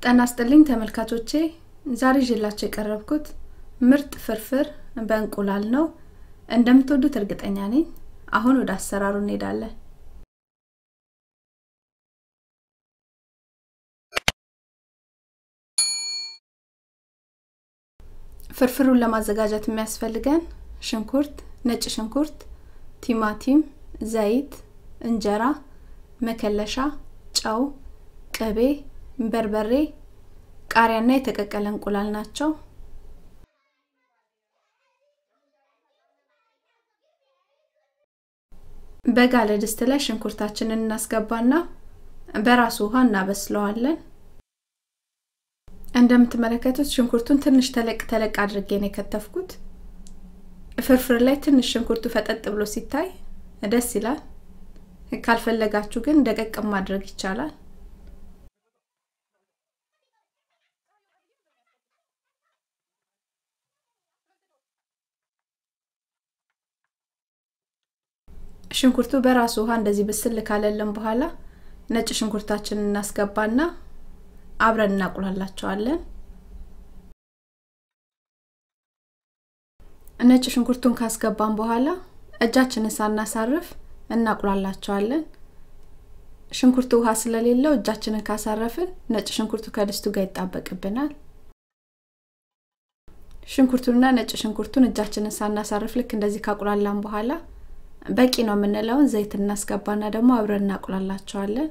ጤና ይስጥልኝ ተመልካቾቼ ዛሬ ይዤላችሁ የቀረብኩት ምርጥ ፍርፍር በእንቁላል ነው እንደምትወዱት እርግጠኛ ነኝ አሁን ወደ አሰራሩ እንሄዳለን ፍርፍሩን ለማዘጋጀት የሚያስፈልገን ሽንኩርት ነጭ ሽንኩርት ቲማቲም ዘይት እንጀራ መከለሻ ጨው ቅቤ በርበሬ ቃሪያና የተቀቀለ እንቁላል ናቸው በጋለ ድስት ላይ ሽንኩርታችንን እናስገባና በራሱ ውሃ እናበስለዋለን እንደምትመለከቱት ሽንኩርቱን ትንሽ ተለቅ አድርጌ ነው ከተፍኩት ፍርፍር ላይ ትንሽ ሽንኩርቱ ፈጠጥ ብሎ ሲታይ ደስ ይላል ካልፈለጋችሁ ግን ደቀቅ ማድረግ ይቻላል ሽንኩርቱ በራሱ ውሃ እንደዚህ በስል ካለልን በኋላ ነጭ ሽንኩርታችንን እናስገባና አብረን እናቁላላቸዋለን ነጭ ሽንኩርቱን ካስገባን በኋላ እጃችንን ሳናሳርፍ እናቁላላቸዋለን ሽንኩርቱ ውሃ ስለሌለው እጃችንን ካሳረፍን ነጭ ሽንኩርቱ ከድስቱ ጋር ይጣበቅብናል ሽንኩርቱንና ነጭ ሽንኩርቱን እጃችንን ሳናሳርፍ ልክ እንደዚህ ካቁላላን በኋላ በቂ ነው የምንለውን ዘይት እናስገባና ደግሞ አብረን እናቁላላቸዋለን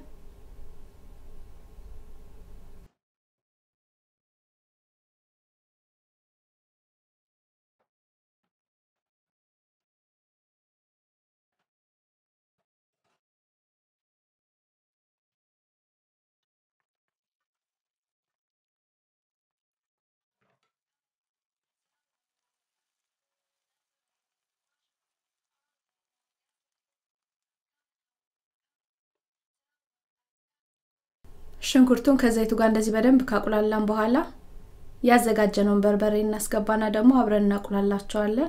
ሽንኩርቱን ከዘይቱ ጋር እንደዚህ በደንብ ካቁላላን በኋላ ያዘጋጀነውን በርበሬ እናስገባና ደግሞ አብረን እናቁላላቸዋለን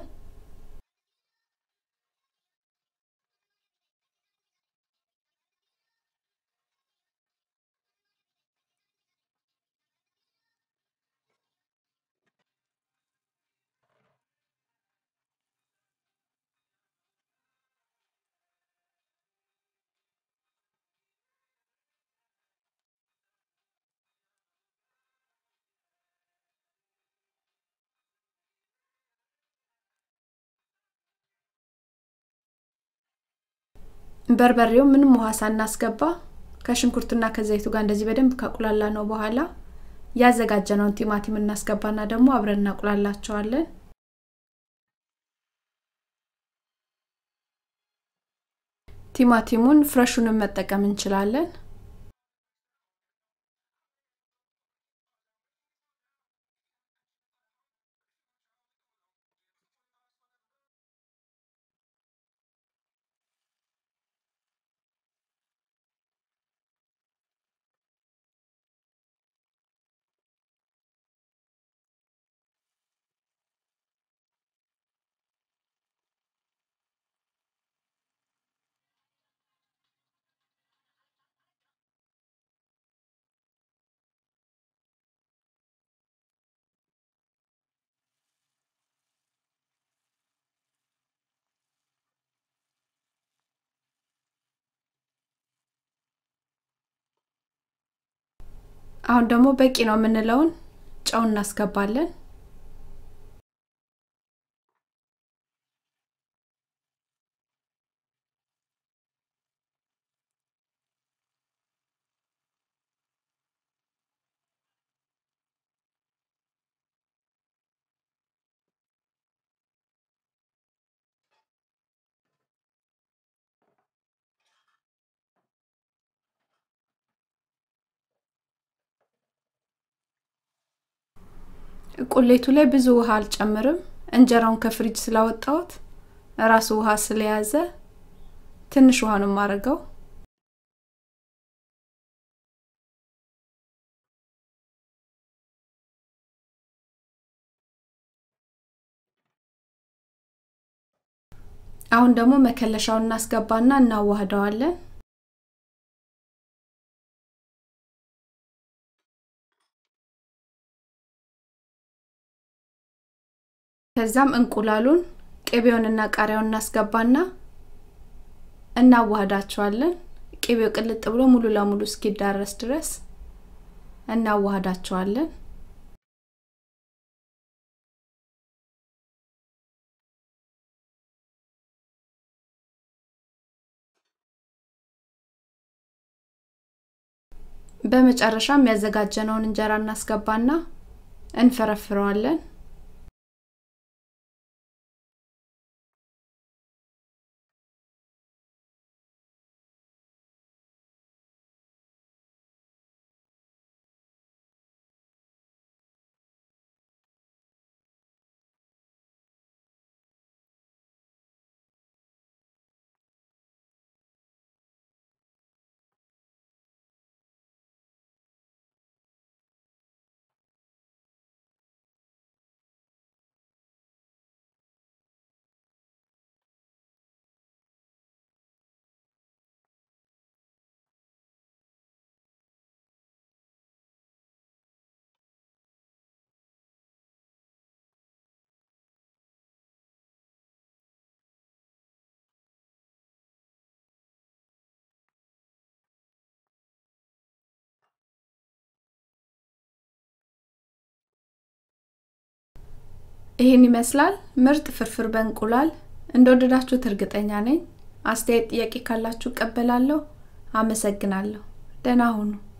በርበሬው ምንም ውሃ ሳናስገባ ከሽንኩርቱና ከዘይቱ ጋር እንደዚህ በደንብ ካቁላላ ነው በኋላ ያዘጋጀነውን ቲማቲም እናስገባና ደግሞ አብረን እናቁላላቸዋለን ቲማቲሙን ፍሬሹን መጠቀም እንችላለን አሁን ደግሞ በቂ ነው የምንለውን ጨው እናስገባለን ቁሌቱ ላይ ብዙ ውሃ አልጨምርም እንጀራውን ከፍሪጅ ስላወጣሁት ራሱ ውሃ ስለያዘ ትንሽ ውሃ ነው ማረጋው አሁን ደግሞ መከለሻውን እናስገባና እናዋህደዋለን ከዛም እንቁላሉን ቅቤውንና ቃሪያውን እናስገባና እናዋህዳቸዋለን ቅቤው ቅልጥ ብሎ ሙሉ ለሙሉ እስኪዳረስ ድረስ እናዋህዳቸዋለን በመጨረሻም ያዘጋጀነውን እንጀራ እናስገባና እንፈረፍረዋለን ይሄን ይመስላል ምርጥ ፍርፍር በእንቁላል እንደወደዳችሁት እርግጠኛ ነኝ አስተያየት ጥያቄ ካላችሁ ቀበላለሁ አመሰግናለሁ ደህና ሁኑ